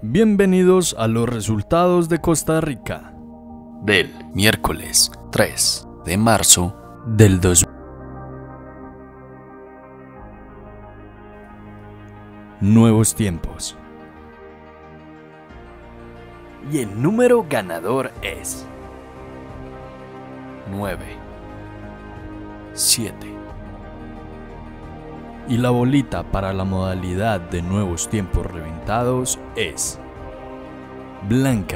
Bienvenidos a los resultados de Costa Rica del miércoles 3 de marzo del 2000. Nuevos tiempos. Y el número ganador es 9, 7. Y la bolita para la modalidad de nuevos tiempos reventados es blanca.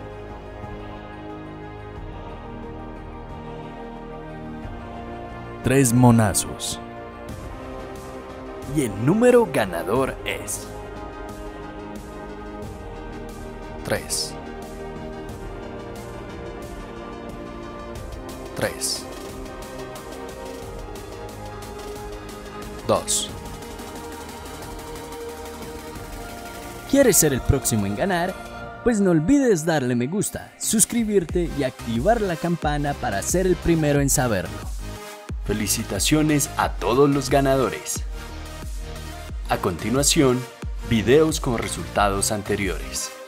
Tres monazos. Y el número ganador es 3, 3, 2. ¿Quieres ser el próximo en ganar? Pues no olvides darle me gusta, suscribirte y activar la campana para ser el primero en saberlo. Felicitaciones a todos los ganadores. A continuación, videos con resultados anteriores.